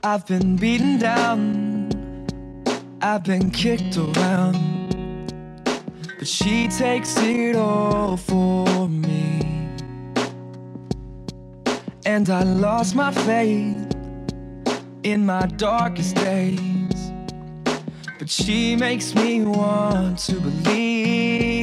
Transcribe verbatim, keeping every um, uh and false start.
I've been beaten down, I've been kicked around, but she takes it all for me. And I lost my faith in my darkest days, but she makes me want to believe.